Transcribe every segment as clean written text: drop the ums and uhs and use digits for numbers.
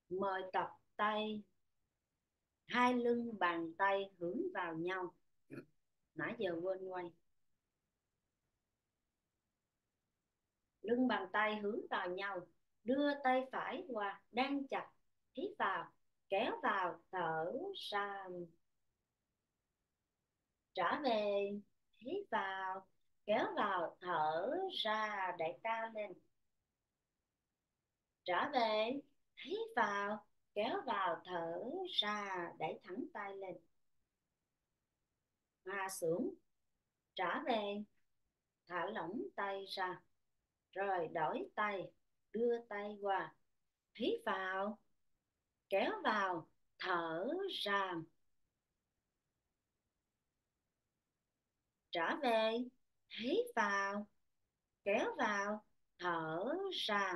Mời tập tay, hai lưng bàn tay hướng vào nhau. Nãy giờ quên quay. Lưng bàn tay hướng vào nhau, đưa tay phải qua đan chặt, hít vào, kéo vào, thở ra, trả về, hít vào, kéo vào, thở ra, đẩy cao lên, trả về, hít vào, kéo vào, thở ra, đẩy thẳng tay lên, hạ xuống, trả về, thả lỏng tay ra. Rồi đổi tay, đưa tay qua, hít vào, kéo vào, thở ra, trả về, hít vào, kéo vào, thở ra,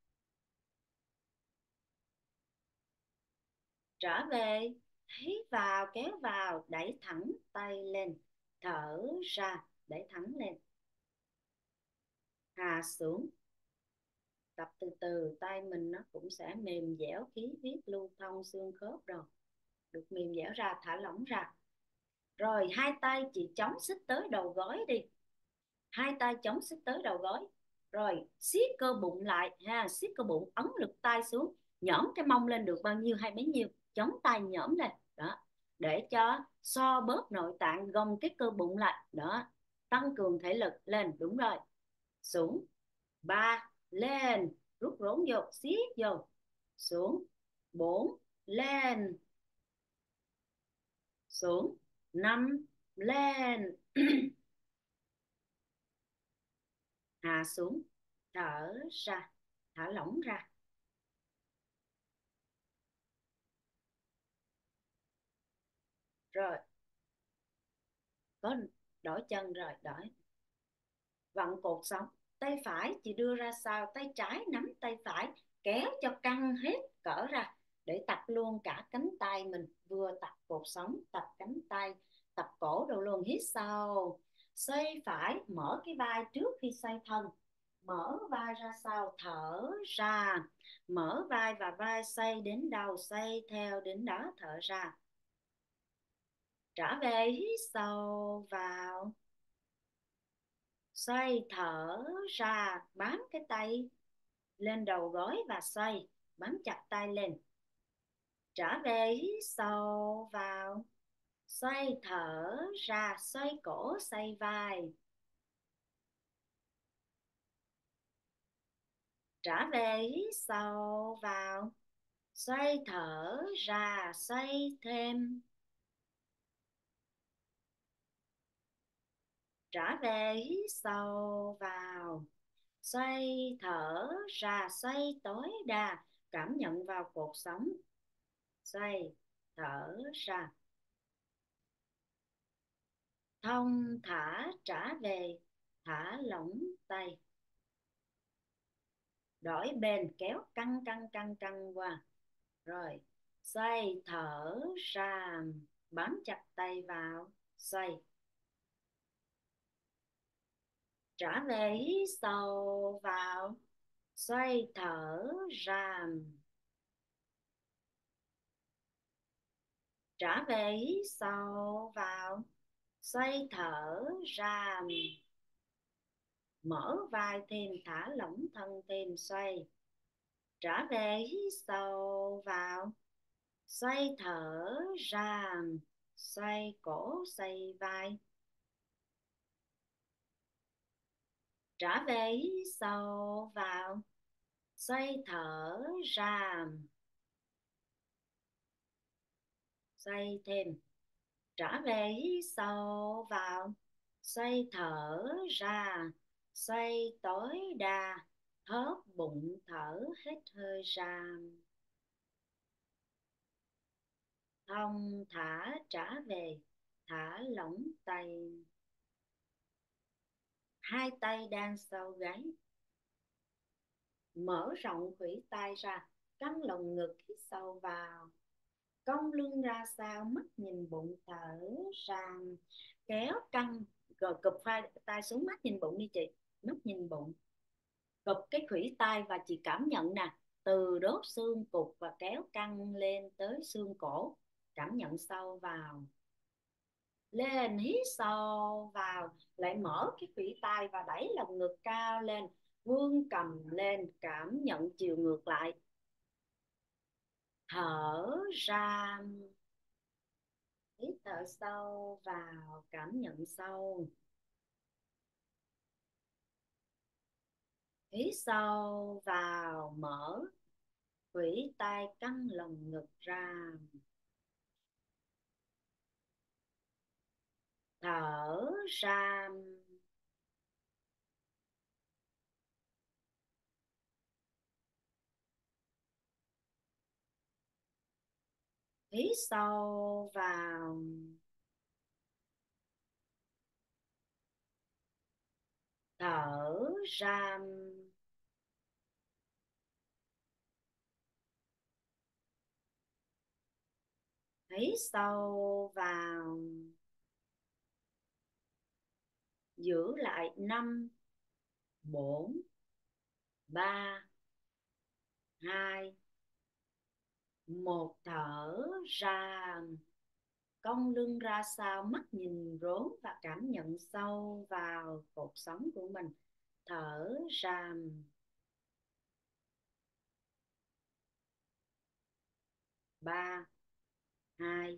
trả về, hít vào, kéo vào, đẩy thẳng tay lên, thở ra, đẩy thẳng lên, hạ xuống. Tập từ từ, tay mình nó cũng sẽ mềm dẻo, khí huyết lưu thông xương khớp rồi, được mềm dẻo ra, thả lỏng ra. Rồi hai tay chị chống xích tới đầu gối đi, hai tay chống xích tới đầu gối, rồi siết cơ bụng lại ha, siết cơ bụng, ấn lực tay xuống, nhõm cái mông lên được bao nhiêu hay bấy nhiêu, chống tay nhõm lên đó, để cho so bóp nội tạng, gồng cái cơ bụng lại đó, tăng cường thể lực lên. Đúng rồi, xuống, ba, lên, rút rốn vô, siết vô, xuống, bốn, lên, xuống, năm, lên, hạ xuống, thở ra, thả lỏng ra. Rồi có đổi chân, rồi đổi, vặn cột sống, tay phải chị đưa ra sau, tay trái nắm tay phải, kéo cho căng hết cỡ ra, để tập luôn cả cánh tay mình, vừa tập cột sống, tập cánh tay, tập cổ đồ luôn. Hít sâu, xoay phải, mở cái vai trước khi xoay thân, mở vai ra sau, thở ra, mở vai và vai xoay đến đầu, xoay theo đến đó, thở ra, trả về. Hít sâu vào, xoay, thở ra, bám cái tay lên đầu gối và xoay, bám chặt tay lên, trả về. Hít sâu vào, xoay, thở ra, xoay cổ, xoay vai, trả về. Hít sâu vào, xoay, thở ra, xoay thêm, trả về. Hít sâu vào, xoay, thở ra, xoay tối đa, cảm nhận vào cột sống, xoay, thở ra, thong thả, trả về, thả lỏng tay, đổi bên, kéo căng căng căng căng qua, rồi xoay, thở ra, bám chặt tay vào, xoay, trả về. Hít sâu vào, xoay, thở ra, trả về. Hít sâu vào, xoay, thở ra, mở vai thêm, thả lỏng thân thêm, xoay, trả về. Hít sâu vào, xoay, thở ra, xoay cổ, xoay vai, trả về. Hít sâu vào, xoay, thở ra, xoay thêm, trả về. Hít sâu vào, xoay, thở ra, xoay tối đa, thớp bụng, thở hết hơi ra, thong thả, trả về, thả lỏng tay, hai tay đang sau gáy, mở rộng khuỷu tay ra, căng lồng ngực, hít sâu vào, cong lưng ra sau, mắt nhìn bụng, thở ra, kéo căng, rồi cụp vai tay xuống, mắt nhìn bụng đi chị, mắt nhìn bụng, cụp cái khuỷu tay và chị cảm nhận nè, từ đốt xương cụt và kéo căng lên tới xương cổ. Cảm nhận sâu vào, lên, hít sâu vào, lại mở cái khuỷu tay và đẩy lồng ngực cao lên, vươn cầm lên, cảm nhận chiều ngược lại. Thở ra, hít thở sâu vào, cảm nhận sâu, hít sâu vào, mở khuỷu tay, căng lồng ngực ra. Thở ra, hít sâu vào, thở ra, hít sâu vào, giữ lại 5, 4, 3, 2, 1. Thở ra, cong lưng ra sau, mắt nhìn rốn và cảm nhận sâu vào cột sống của mình. Thở ra, 3, 2,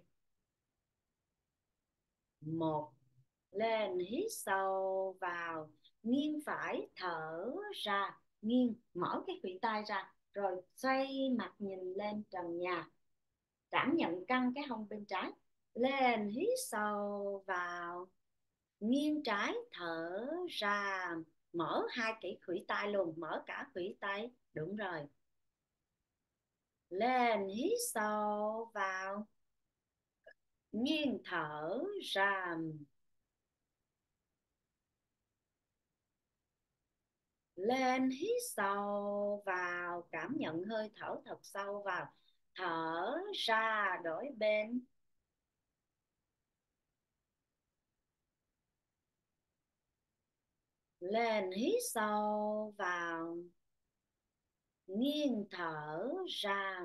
1. Lên, hít sâu vào, nghiêng phải, thở ra, nghiêng, mở cái khuỷu tay ra, rồi xoay mặt nhìn lên trần nhà, cảm nhận căng cái hông bên trái. Lên, hít sâu vào, nghiêng trái, thở ra, mở hai cái khuỷu tay luôn, mở cả khuỷu tay, đúng rồi. Lên, hít sâu vào, nghiêng thở ra. Lên, hít sâu vào, cảm nhận hơi thở thật sâu vào. Thở ra, đổi bên. Lên, hít sâu vào, nghiêng thở ra.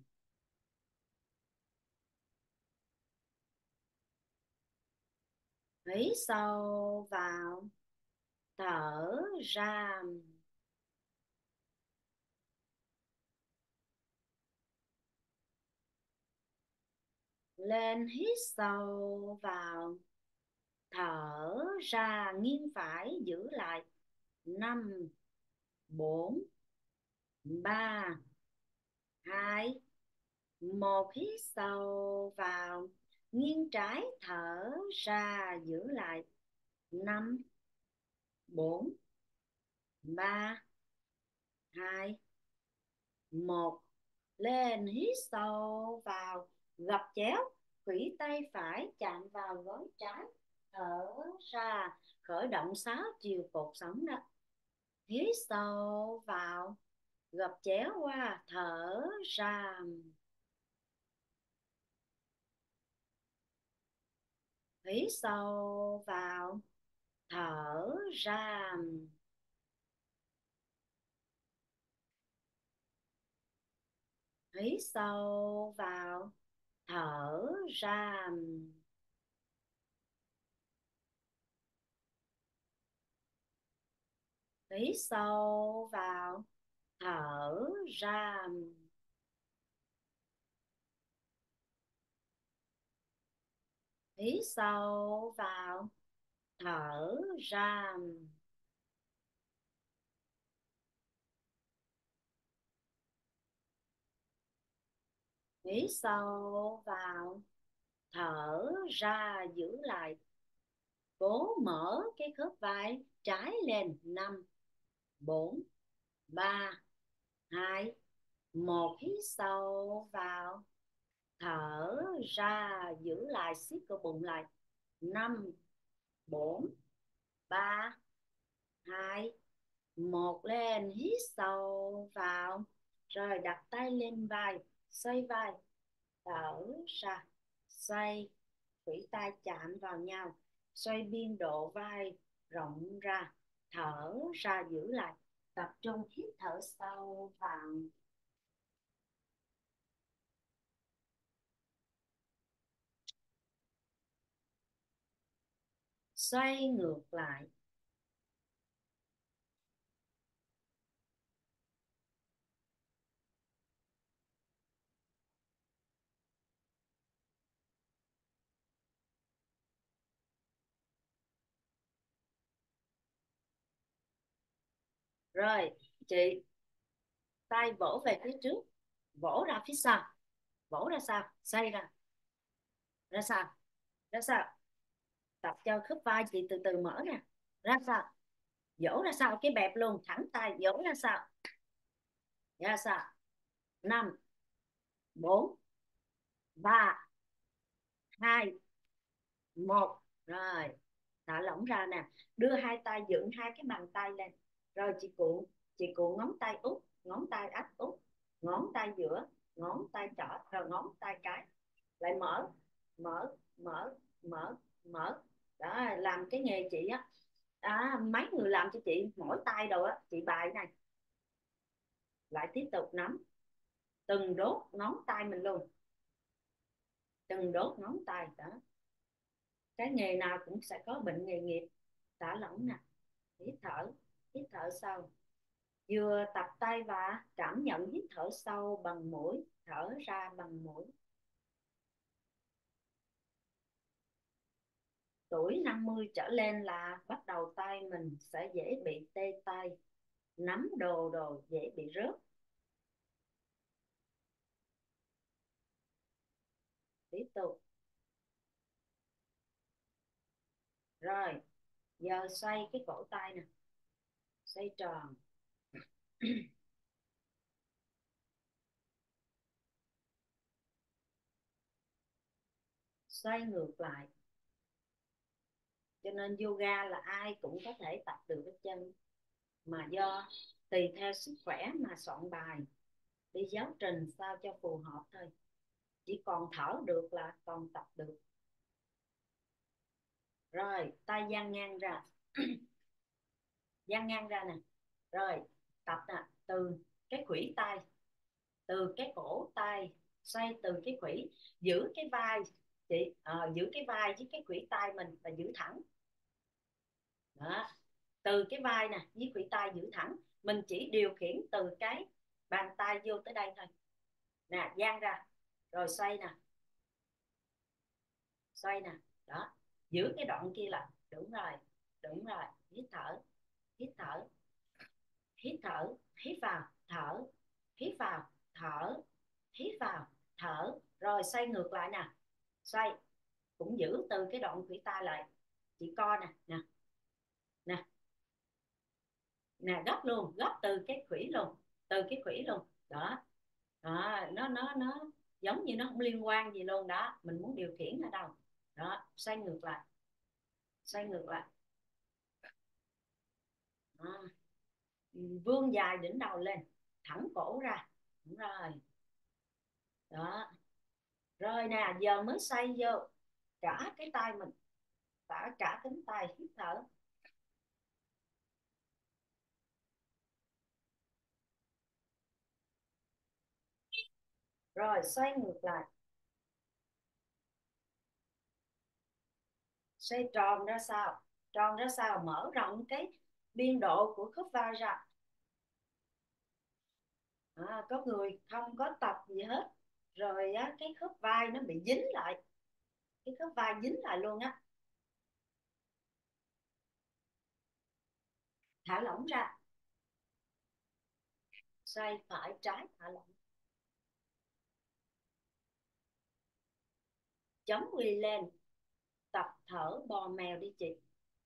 Hít sâu vào, thở ra. Lên, hít sâu vào, thở ra, nghiêng phải, giữ lại. 5, 4, 3, 2, 1. Hít sâu vào, nghiêng trái, thở ra, giữ lại. 5, 4, 3, 2, 1. Lên, hít sâu vào, gập chéo, khuỷu tay phải chạm vào gối trái. Thở ra, khởi động 6 chiều cột sống đó. Hít sâu vào, gập chéo qua, thở ra. Hít sâu vào, thở ra. Hít sâu vào, thở ra. Hít sâu vào, thở ra. Hít sâu vào, thở ra. Hít sâu vào, thở ra, giữ lại. Cố mở cái khớp vai trái lên. 5, 4, 3, 2, 1. Hít sâu vào, thở ra, giữ lại, siết cơ bụng lại. 5, 4, 3, 2, 1. Lên, hít sâu vào, rồi đặt tay lên vai, xoay vai, thở ra, xoay, khuỷu tay chạm vào nhau, xoay biên độ vai rộng ra, thở ra, giữ lại. Tập trung hít thở sâu vào, xoay ngược lại. Rồi chị, tay vỗ về phía trước, vỗ ra phía sau, vỗ ra sau, xoay ra, ra sau, ra sau. Tập cho khớp vai chị từ từ mở nè. Ra sau, vỗ ra sau, cái bẹp luôn, thẳng tay vỗ ra sau, ra sau. 5, 4, 3, 2, 1. Rồi thả lỏng ra nè. Đưa hai tay dựng hai cái bàn tay lên. Rồi chị cuộn ngón tay út, ngón tay áp út, ngón tay giữa, ngón tay trỏ, rồi ngón tay cái. Lại mở, mở, mở, mở, mở. Đó, làm cái nghề chị á, mấy người làm cho chị mỗi tay đâu á, chị bài này. Lại tiếp tục nắm từng đốt ngón tay mình luôn, từng đốt ngón tay. Đó, cái nghề nào cũng sẽ có bệnh nghề nghiệp. Thả lỏng nè, hít thở, hít thở sâu. Vừa tập tay và cảm nhận hít thở sâu bằng mũi, thở ra bằng mũi. Tuổi 50 trở lên là bắt đầu tay mình sẽ dễ bị tê tay, nắm đồ dễ bị rớt. Tiếp tục. Rồi giờ xoay cái cổ tay nè, xoay tròn. Xoay ngược lại. Cho nên yoga là ai cũng có thể tập được hết chân, mà do tùy theo sức khỏe mà soạn bài, đi giáo trình sao cho phù hợp thôi. Chỉ còn thở được là còn tập được. Rồi tay dang ngang ra. Dang ngang ra nè. Rồi tập nè, từ cái khuỷu tay, từ cái cổ tay, xoay từ cái khuỷu, giữ cái vai chị, giữ cái vai với cái khuỷu tay mình là giữ thẳng. Đó, từ cái vai nè với khuỷu tay giữ thẳng. Mình chỉ điều khiển từ cái bàn tay vô tới đây thôi nè, dang ra. Rồi xoay nè, xoay nè. Đó, giữ cái đoạn kia là đúng rồi, đúng rồi. Hít thở, hít thở, hít thở, hít vào thở, hít vào thở, hít vào thở. Rồi xoay ngược lại nè, xoay cũng giữ từ cái đoạn khuỷu tay lại. Chị co nè, nè, nè, nè, gấp luôn, gấp từ cái khuỷu luôn, từ cái khuỷu luôn. Đó, đó, nó giống như nó không liên quan gì luôn. Đó, mình muốn điều khiển ở đâu. Đó, xoay ngược lại, xoay ngược lại. Đó. Vươn dài đỉnh đầu lên, thẳng cổ ra. Đúng rồi. Đó, rồi nè, giờ mới xoay vô cả cái tay mình, cả cánh tay. Hít thở. Rồi xoay ngược lại, xoay tròn ra sau, tròn ra sau, mở rộng cái biên độ của khớp vai ra. Có người không có tập gì hết, rồi á, cái khớp vai nó bị dính lại, cái khớp vai dính lại luôn á. Thả lỏng ra, xoay phải trái, thả lỏng. Chống quỳ lên, tập thở bò mèo đi chị.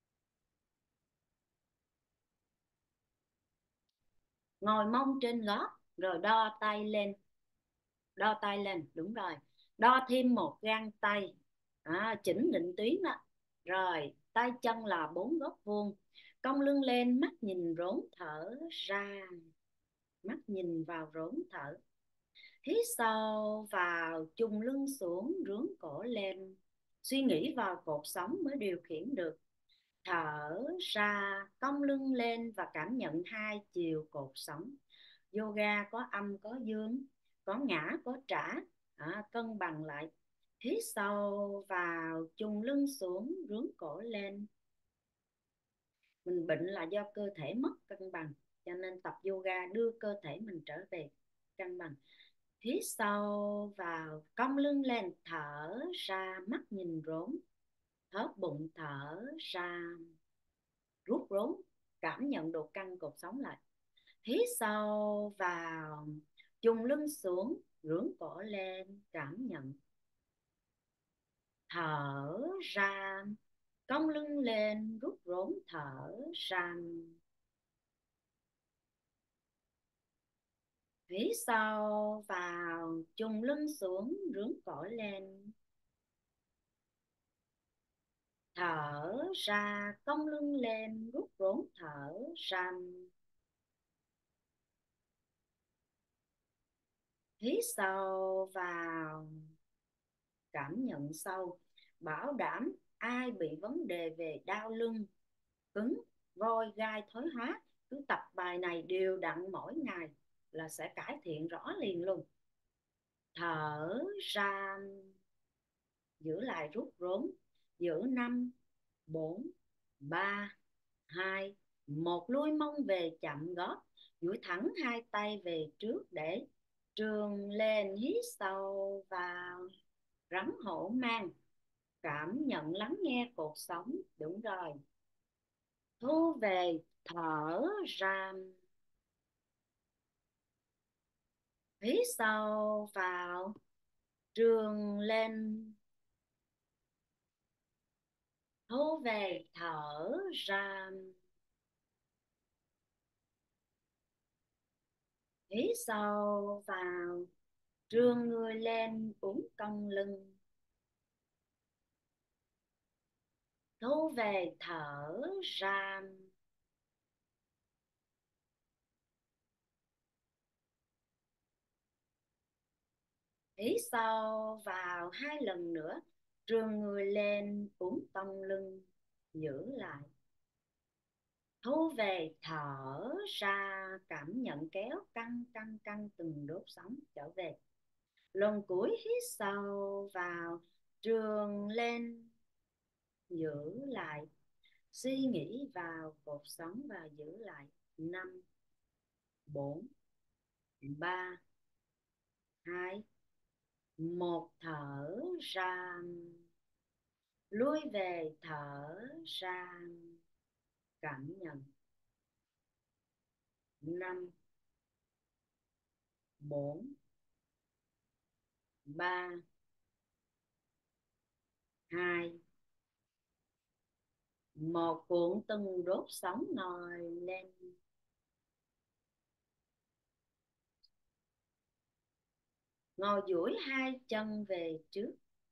Ngồi mông trên gót, rồi đo tay lên, đo tay lên, đúng rồi. Đo thêm một gang tay, chỉnh định tuyến đó. Rồi tay chân là 4 góc vuông, cong lưng lên, mắt nhìn rốn thở ra, mắt nhìn vào rốn thở. Hít sâu vào, chùng lưng xuống, rướn cổ lên. Suy nghĩ vào cột sống mới điều khiển được. Thở ra, cong lưng lên và cảm nhận hai chiều cột sống. Yoga có âm có dương, có ngã có trả, cân bằng lại. Hít sâu vào, chùng lưng xuống, rướn cổ lên. Mình bệnh là do cơ thể mất cân bằng, cho nên tập yoga đưa cơ thể mình trở về cân bằng. Hít sâu vào, cong lưng lên, thở ra, mắt nhìn rốn, thớt bụng, thở ra, rút rốn, cảm nhận độ căng cột sống lại. Hít sâu vào, chùng lưng xuống, ngưỡng cổ lên, cảm nhận. Thở ra, cong lưng lên, rút rốn, thở ra. Hít sâu vào, chùng lưng xuống, ngưỡng cổ lên. Thở ra, cong lưng lên, rút rốn, thở ra. Hít sâu vào, cảm nhận sâu. Bảo đảm ai bị vấn đề về đau lưng, cứng, voi gai, thối hóa, cứ tập bài này đều đặn mỗi ngày là sẽ cải thiện rõ liền luôn. Thở ra, giữ lại, rút rốn, giữ 5 4 3 2 1, lui mông về chậm gót, duỗi thẳng hai tay về trước để trường lên. Hít sâu vào, rắn hổ mang, cảm nhận lắng nghe cuộc sống. Đúng rồi, thu về, thở ra. Hít sâu vào, trường lên, thu về, thở ra. Hít sâu vào, trương người lên, uốn cong lưng, thu về, thở ra. Hít sâu vào hai lần nữa, trương người lên, uốn cong lưng, giữ lại, thu về, thở ra. Cảm nhận kéo căng căng căng từng đốt sống trở về. Lần cuối hít sâu vào, trường lên, giữ lại, suy nghĩ vào cột sống và giữ lại. 5 4 3 2 1, thở ra, lui về, thở ra. Cảm nhận. 5 4 3 2 1, cuộn từng đốt sống ngồi lên. Ngồi duỗi hai chân về trước,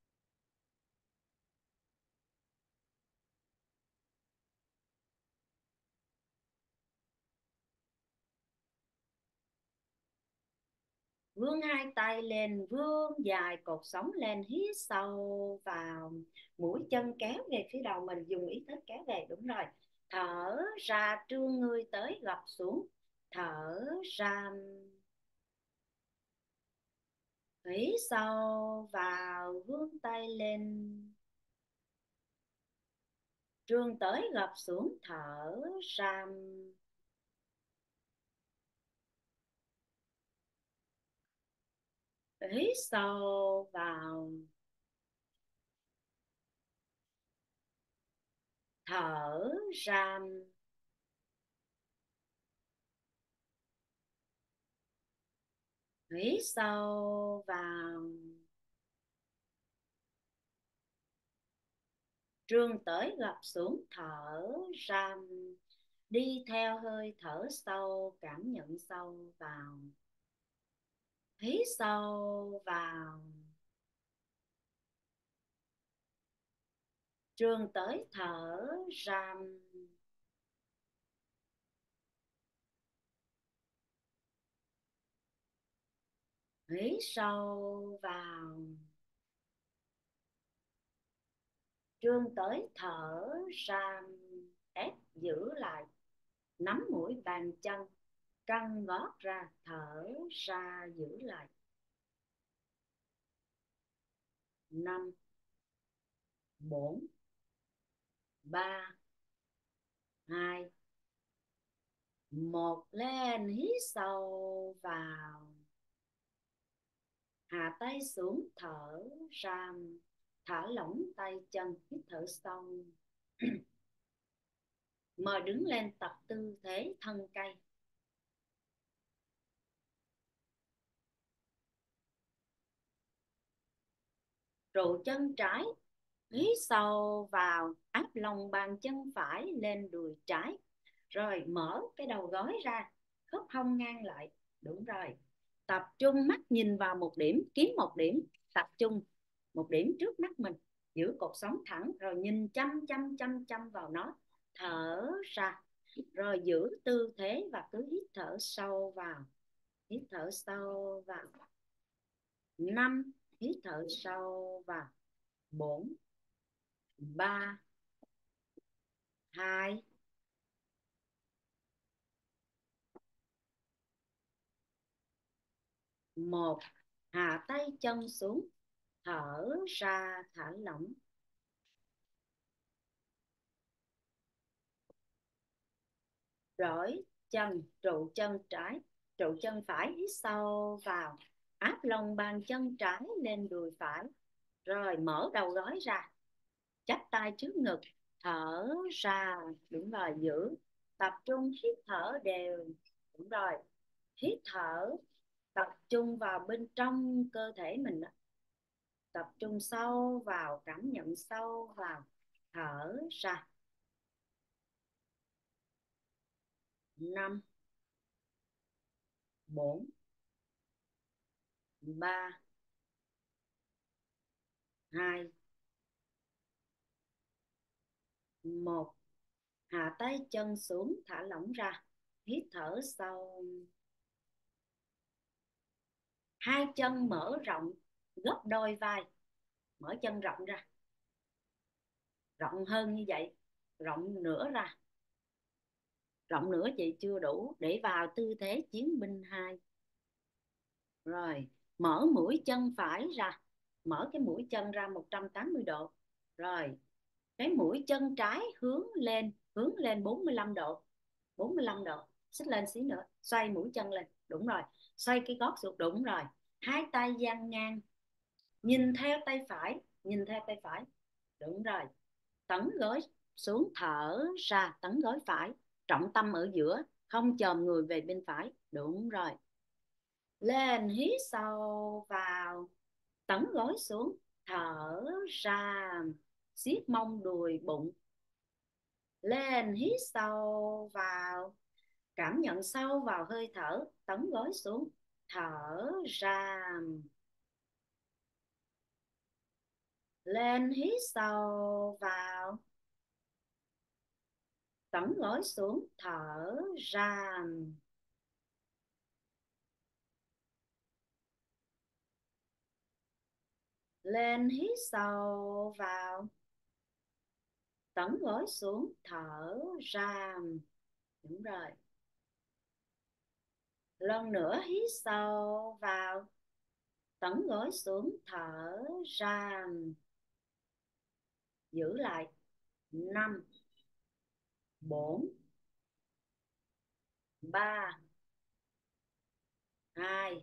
vươn hai tay lên, vươn dài cột sống lên. Hít sâu vào, mũi chân kéo về phía đầu mình, dùng ý thức kéo về. Đúng rồi. Thở ra, trương người tới, gập xuống, thở ra. Hít sâu vào, vươn tay lên, trương tới, gập xuống, thở ra. Hít sâu vào, thở ra. Hít sâu vào, trương tới, gập xuống, thở ra. Đi theo hơi thở sâu, cảm nhận sâu vào. Hít sâu vào, trương tới, thở ra. Hít sâu vào, trương tới, thở ra. Ép giữ lại, nắm mũi bàn chân, căng gót ra, thở ra, giữ lại. 5 4 3 hai, một. Lên, hít sâu vào, hạ tay xuống, thở ra, thả lỏng tay chân, hít thở sâu. Mời đứng lên tập tư thế thân cây. Trụ chân trái, hít sâu vào, áp lòng bàn chân phải lên đùi trái. Rồi mở cái đầu gối ra, khớp hông ngang lại. Đúng rồi. Tập trung mắt nhìn vào một điểm, kiếm một điểm, tập trung một điểm trước mắt mình. Giữ cột sống thẳng, rồi nhìn chăm chăm chăm chăm vào nó. Thở ra, rồi giữ tư thế và cứ hít thở sâu vào. Hít thở sâu vào. 5, hít thở sâu vào. 4, 3, 2, 1. Hạ tay chân xuống, thở ra, thả lỏng. Rỗi chân, trụ chân trái, trụ chân phải, hít sâu vào, áp lòng bàn chân trái lên đùi phải. Rồi mở đầu gối ra, chắp tay trước ngực, thở ra. Đúng rồi, giữ, tập trung hít thở đều. Đúng rồi, hít thở, tập trung vào bên trong cơ thể mình đó. Tập trung sâu vào, cảm nhận sâu vào, thở ra. 5, 4, 3, 2, 1. Hạ tay chân xuống, thả lỏng ra, hít thở sâu. Hai chân mở rộng, gấp đôi vai, mở chân rộng ra, rộng hơn như vậy, rộng nữa ra. Rộng nữa chị chưa đủ để vào tư thế chiến binh 2. Rồi mở mũi chân phải ra, mở cái mũi chân ra 180 độ. Rồi cái mũi chân trái hướng lên 45 độ. 45 độ, xích lên xí nữa, xoay mũi chân lên. Đúng rồi, xoay cái gót xuống. Đúng rồi, hai tay dang ngang, nhìn theo tay phải, nhìn theo tay phải. Đúng rồi, tấn gối xuống, thở ra, tấn gối phải, trọng tâm ở giữa, không chồm người về bên phải. Đúng rồi, lên, hít sâu vào, tấn gối xuống, thở ra, siết mông đùi bụng. Lên, hít sâu vào, cảm nhận sâu vào hơi thở, tấn gối xuống, thở ra. Lên, hít sâu vào, tấn gối xuống, thở ra. Lên, hít sâu vào, tấn gối xuống, thở ra. Đúng rồi, lần nữa, hít sâu vào, tấn gối xuống, thở ra. Giữ lại. 5, 4, 3, 2,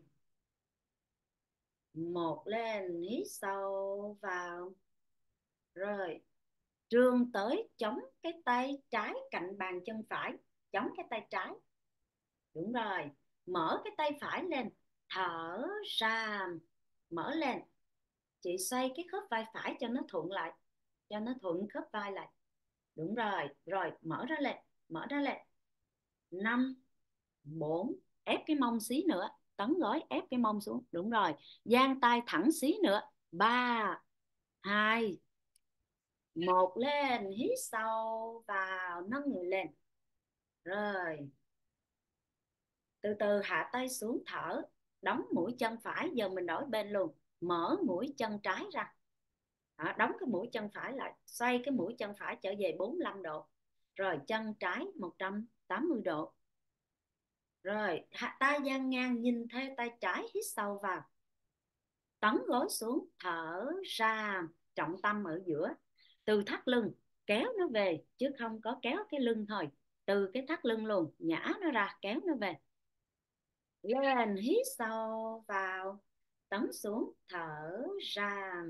1. Lên, hít sâu vào. Rồi trương tới, chống cái tay trái cạnh bàn chân phải, chống cái tay trái. Đúng rồi, mở cái tay phải lên, thở ra. Mở lên, chị xoay cái khớp vai phải cho nó thuận lại, cho nó thuận khớp vai lại. Đúng rồi, rồi mở ra lên, mở ra lên. 5, 4, ép cái mông xí nữa, tấn gối ép cái mông xuống. Đúng rồi, dang tay thẳng xí nữa. 3, 2, 1. Lên, hít sâu vào, nâng người lên. Rồi từ từ hạ tay xuống, thở, đóng mũi chân phải. Giờ mình đổi bên luôn, mở mũi chân trái ra. Đó, đóng cái mũi chân phải lại, xoay cái mũi chân phải trở về 45 độ. Rồi chân trái 180 độ. Rồi tay dang ngang, nhìn theo tay trái, hít sâu vào, tấn gối xuống, thở ra, trọng tâm ở giữa. Từ thắt lưng kéo nó về chứ không có kéo cái lưng thôi, từ cái thắt lưng luôn nhả nó ra kéo nó về. Lên hít sâu vào, tống xuống thở ra.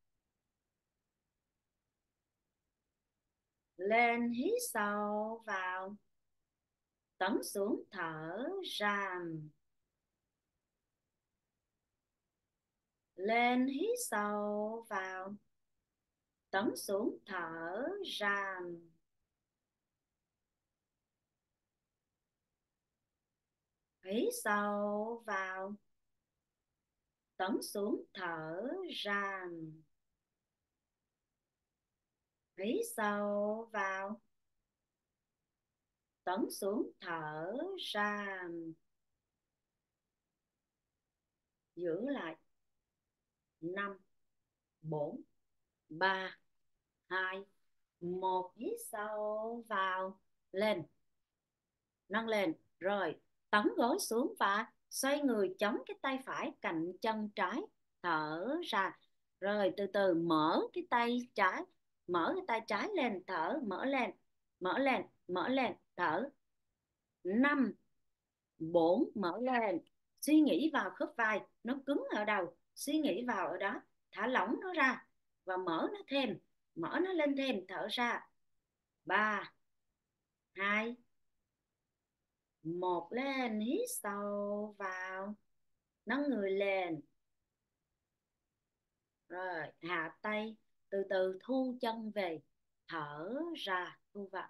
Lên hít sâu vào, tống xuống thở ra. Lên hít sâu vào, tống xuống thở ra. Hít sâu vào, tống xuống thở ra. Hít sâu vào, tống xuống thở ra. Giữ lại. 5, 4, 3, 2, 1. Hít sâu vào. Lên, nâng lên. Rồi tống gối xuống và xoay người chống cái tay phải cạnh chân trái, thở ra. Rồi từ từ mở cái tay trái, mở cái tay trái lên, thở, mở lên, mở lên, mở lên, thở. 5, 4, mở lên. Suy nghĩ vào khớp vai, nó cứng ở đâu, suy nghĩ vào ở đó, thả lỏng nó ra và mở nó thêm, mở nó lên thêm, thở ra. 3, 2, 1. Lên, hít sâu vào, nâng người lên. Rồi hạ tay, từ từ thu chân về, thở ra, thu vào.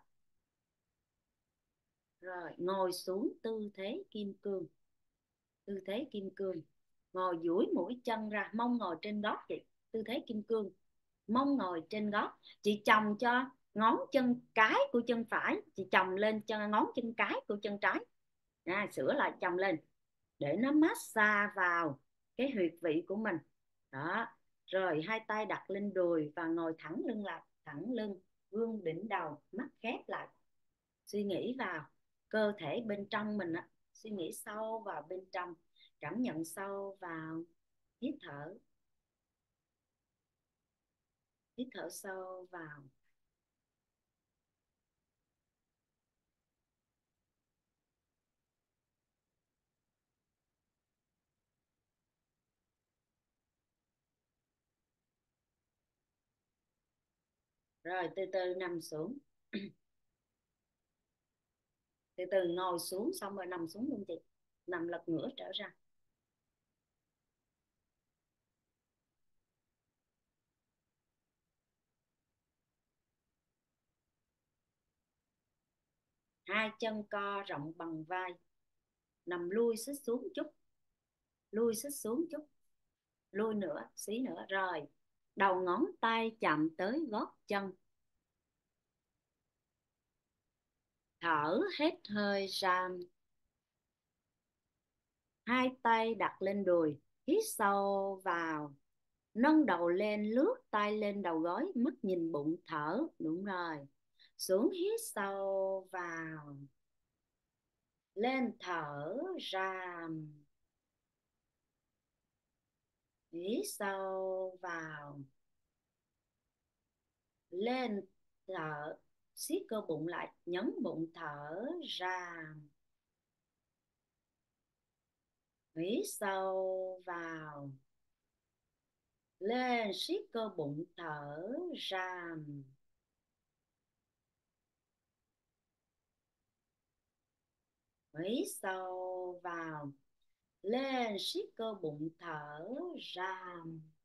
Rồi ngồi xuống tư thế kim cương. Tư thế kim cương, ngồi duỗi mũi chân ra, mông ngồi trên gót chị. Tư thế kim cương, mông ngồi trên gót, chị chồng cho ngón chân cái của chân phải, chị chồng lên cho ngón chân cái của chân trái. Sửa lại chồng lên để nó massage vào cái huyệt vị của mình. Đó. Rồi hai tay đặt lên đùi và ngồi thẳng lưng lại, thẳng lưng, vươn đỉnh đầu, mắt khép lại. Suy nghĩ vào cơ thể bên trong mình á, suy nghĩ sâu vào bên trong, cảm nhận sâu vào. Hít thở, hít thở sâu vào. Rồi từ từ nằm xuống. Từ từ ngồi xuống xong rồi nằm xuống luôn chị, nằm lật ngửa trở ra. Hai chân co rộng bằng vai, nằm lui xích xuống chút, lui xích xuống chút, lui nữa, xí nữa. Rồi đầu ngón tay chạm tới gót chân, thở hết hơi ra. Hai tay đặt lên đùi, hít sâu vào, nâng đầu lên, lướt tay lên đầu gối, mắt nhìn bụng, thở. Đúng rồi. Xuống, hít sâu vào, lên, thở ra. Hít sâu vào, lên, thở, siết cơ bụng lại, nhấn bụng, thở ra. Hít sâu vào, lên, siết cơ bụng, thở ra. Hít sâu vào, lên, siết cơ bụng, thở ra.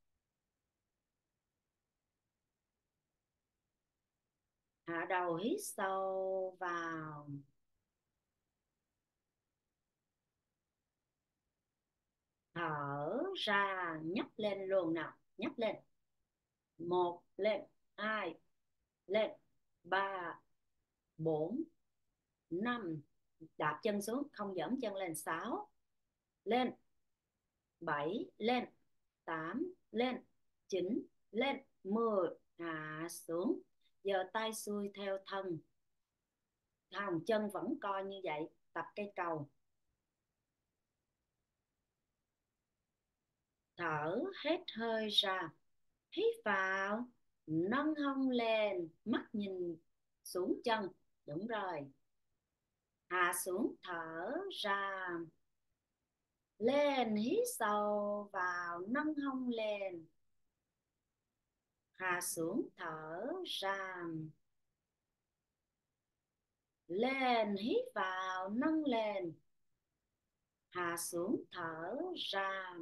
Hạ đầu, hít sâu vào, thở ra. Nhấc lên luôn nào, nhấc lên. 1, lên. 2, lên. 3, 4, 5, đạp chân xuống, không giẫm chân lên. 6, lên. 7, lên. 8, lên. 9, lên. 10, hạ xuống. Giờ tay xuôi theo thân, hồng chân vẫn co như vậy, tập cây cầu. Thở hết hơi ra, hít vào, Nâng hông lên, mắt nhìn xuống chân. Đúng rồi. Hạ xuống thở ra. Lên hít sâu vào, nâng hông lên. Hạ xuống thở ra. Lên hít vào, nâng lên. Hạ xuống thở ra.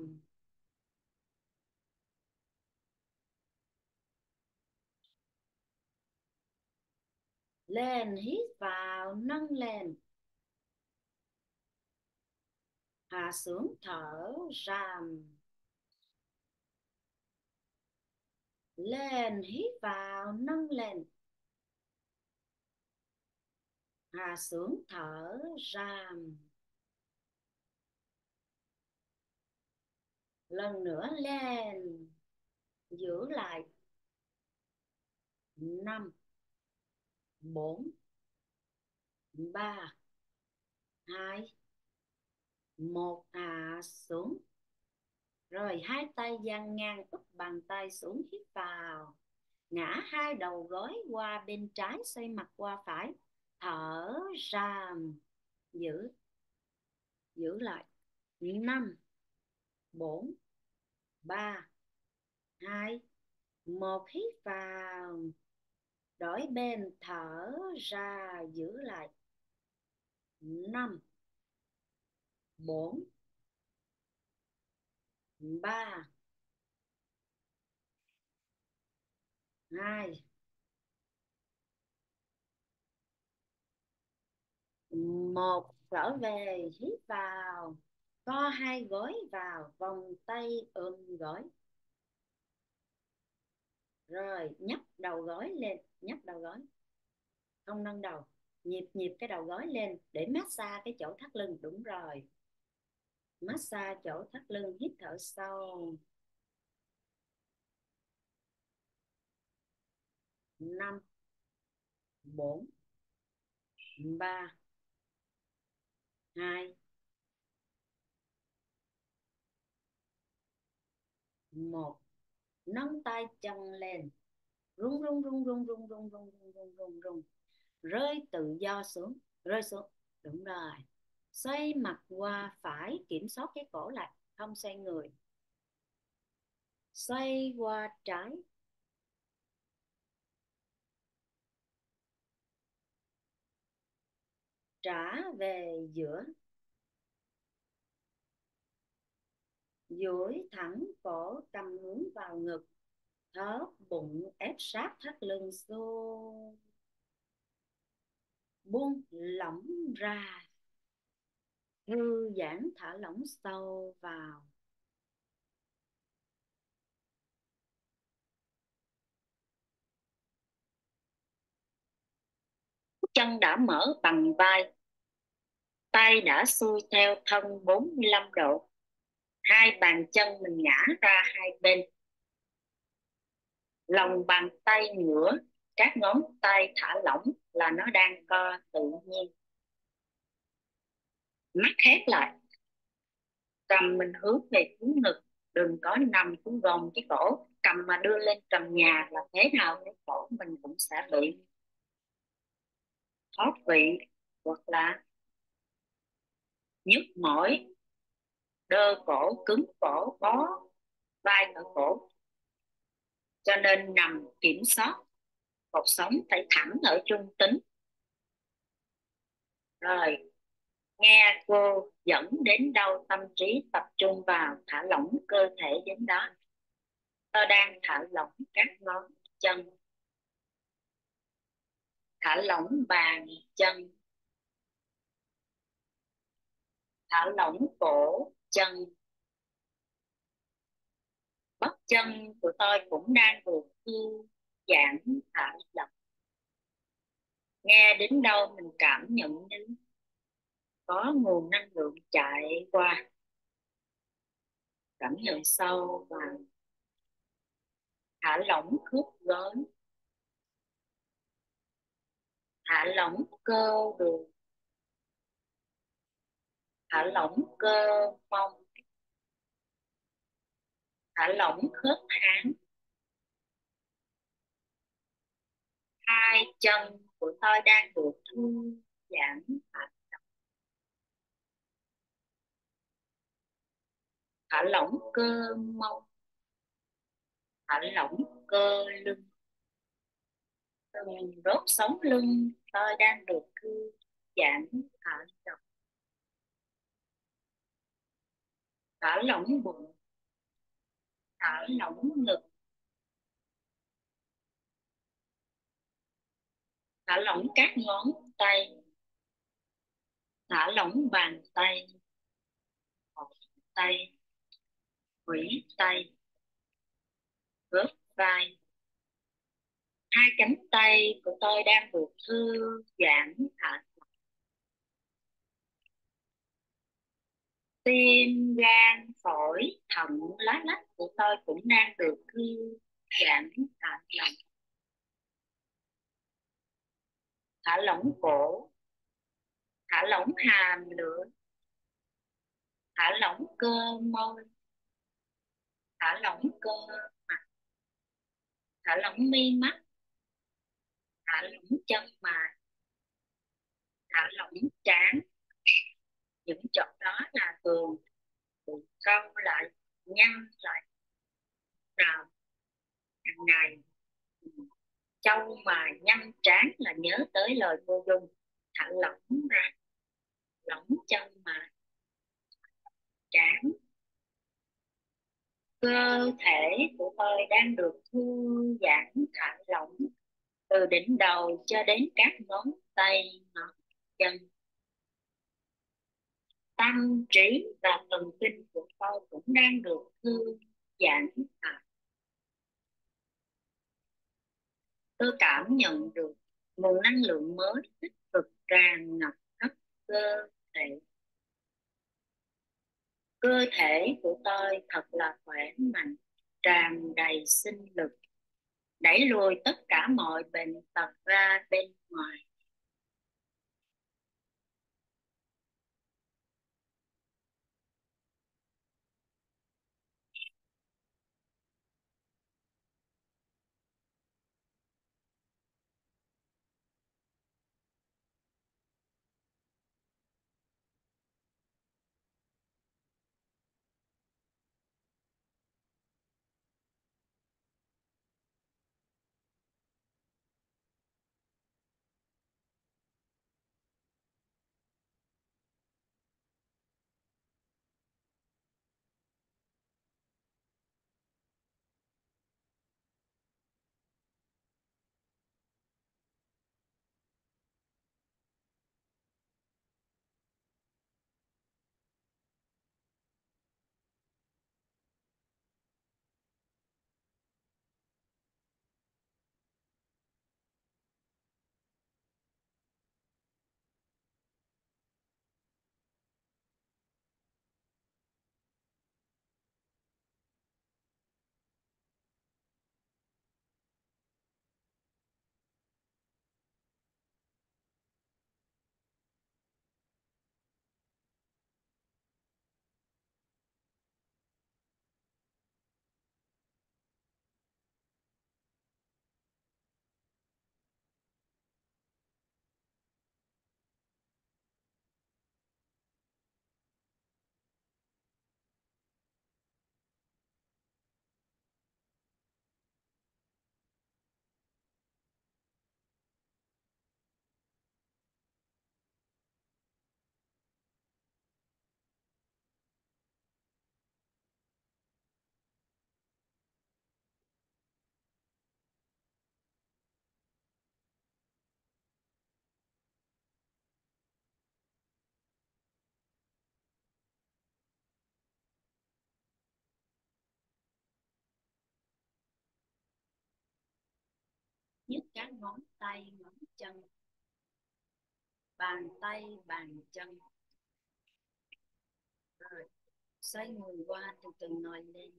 Lên hít vào, nâng lên. Hạ xuống thở ra. Lên hít vào, nâng lên. Hạ xuống thở ra. Lần nữa lên. Giữ lại. 5 4 3 2 1. Hạ xuống. Rồi hai tay dang ngang, úp bàn tay xuống, hít vào. Ngã hai đầu gối qua bên trái, xoay mặt qua phải. Thở ra. Giữ. Giữ lại. 5 4 3 2 1. Hít vào. Đổi bên, thở ra. Giữ lại. 5 4 3 2 1. Trở về, hít vào. Co hai gối vào, vòng tay ôm gối. Rồi nhấc đầu gối lên, nhấc đầu gối, không nâng đầu. Nhịp nhịp cái đầu gối lên để massage cái chỗ thắt lưng. Đúng rồi. Massage chỗ thắt lưng. Hít thở sâu. 5 4 3 2 1. Nâng tay chân lên. Rung rung rung rung rung rung rung rung rung rung rung. Rơi tự do xuống. Rơi xuống. Đúng rồi. Xoay mặt qua phải, kiểm soát cái cổ lại, không xoay người. Xoay qua trái. Trả về giữa. Duỗi thẳng cổ, cầm hướng vào ngực. Thở bụng, ép sát thắt lưng xuống. Buông lỏng ra. Thư giãn, thả lỏng sâu vào. Chân đã mở bằng vai. Tay đã xuôi theo thân 45 độ. Hai bàn chân mình ngã ra hai bên. Lòng bàn tay ngửa, các ngón tay thả lỏng là nó đang co tự nhiên. Mắt khép lại. Cầm mình hướng về phía ngực, đừng có nằm xuống gồng cái cổ. Cầm mà đưa lên trần nhà là thế nào cái cổ mình cũng sẽ bị thoát vị hoặc là nhức mỏi, đơ cổ, cứng cổ, bó vai ở cổ. Cho nên nằm kiểm soát, cột sống phải thẳng ở trung tính. Rồi nghe cô dẫn đến đâu, tâm trí tập trung vào, thả lỏng cơ thể đến đó. Tôi đang thả lỏng các ngón chân, thả lỏng bàn chân, thả lỏng cổ chân. Bắp chân của tôi cũng đang được thư giãn, thả lỏng. Nghe đến đâu mình cảm nhận đến có nguồn năng lượng chạy qua. Cảm nhận sâu và thả lỏng khớp gối, thả lỏng cơ đùi, thả lỏng cơ mông, thả lỏng khớp háng. Hai chân của tôi đang được thư giãn, thả lỏng cơ mông, thả lỏng cơ lưng, từng đốt sống lưng tôi đang được thư giãn, thả lỏng, thả lỏng bụng, thả lỏng ngực, thả lỏng các ngón tay, thả lỏng bàn tay, cổ tay, khuỷu tay, khớp vai. Hai cánh tay của tôi đang được thư giãn, thả tim, gan, phổi, thận, lá lách của tôi cũng đang được thư giãn, thả lỏng, thả lỏng cổ, thả lỏng hàm lưỡi, thả lỏng cơ môi, thả lỏng cơ mặt, thả lỏng mi mắt, thả lỏng chân mày, thả lỏng trán. Những chỗ đó là thường bị cong lại, nhăn lại nào hàng ngày. Châu mà nhăn trán là nhớ tới lời cô Dung, thả lỏng ra, lỏng chân mà trán. Cơ thể của tôi đang được thư giãn, thả lỏng từ đỉnh đầu cho đến các ngón tay, ngón chân. Tâm trí và thần kinh của tôi cũng đang được thư giãn, thả. Tôi cảm nhận được nguồn năng lượng mới tích cực tràn ngập khắp cơ thể. Cơ thể của tôi thật là khỏe mạnh, tràn đầy sinh lực, đẩy lùi tất cả mọi bệnh tật ra bên ngoài. Nhấc các ngón tay, ngón chân, bàn tay, bàn chân. Rồi, xoay người qua từ từ ngồi lên.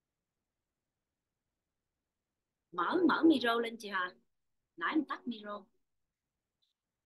Mở micro lên chị Hà. Nãy em tắt micro.